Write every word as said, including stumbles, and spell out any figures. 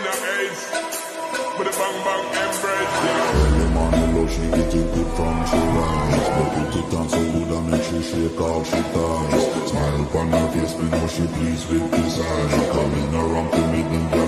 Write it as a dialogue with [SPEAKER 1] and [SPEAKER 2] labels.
[SPEAKER 1] in a ace. With a bang bang embrace, yeah.
[SPEAKER 2] Early morning love, she get it good from she rise. But put it on so good and make she shake all she ties. Smile upon her face, we know she pleased with this eye. She coming around to make them